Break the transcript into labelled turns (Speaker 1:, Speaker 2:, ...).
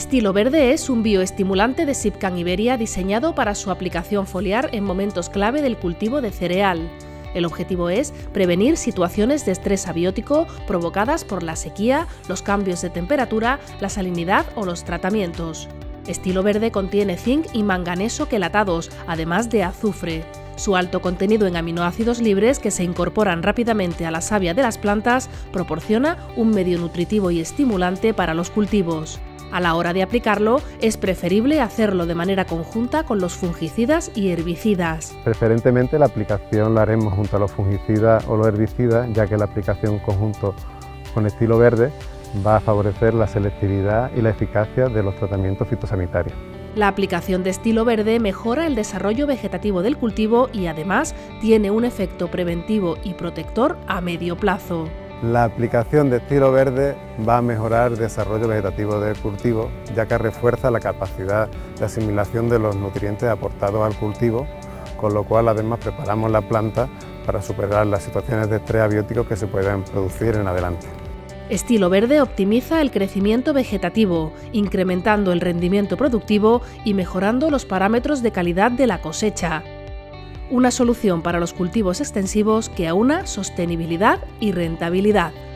Speaker 1: Estilo Verde es un bioestimulante de Sipcan Iberia diseñado para su aplicación foliar en momentos clave del cultivo de cereal. El objetivo es prevenir situaciones de estrés abiótico provocadas por la sequía, los cambios de temperatura, la salinidad o los tratamientos. Estilo Verde contiene zinc y manganeso quelatados, además de azufre. Su alto contenido en aminoácidos libres que se incorporan rápidamente a la savia de las plantas proporciona un medio nutritivo y estimulante para los cultivos. A la hora de aplicarlo, es preferible hacerlo de manera conjunta con los fungicidas y herbicidas.
Speaker 2: Preferentemente la aplicación la haremos junto a los fungicidas o los herbicidas, ya que la aplicación conjunto con Estilo Verde va a favorecer la selectividad y la eficacia de los tratamientos fitosanitarios.
Speaker 1: La aplicación de Estilo Verde mejora el desarrollo vegetativo del cultivo y además tiene un efecto preventivo y protector a medio plazo.
Speaker 2: La aplicación de Estilo Verde va a mejorar el desarrollo vegetativo del cultivo, ya que refuerza la capacidad de asimilación de los nutrientes aportados al cultivo, con lo cual además preparamos la planta para superar las situaciones de estrés abiótico que se pueden producir en adelante.
Speaker 1: Estilo Verde optimiza el crecimiento vegetativo, incrementando el rendimiento productivo y mejorando los parámetros de calidad de la cosecha. Una solución para los cultivos extensivos que aúna sostenibilidad y rentabilidad.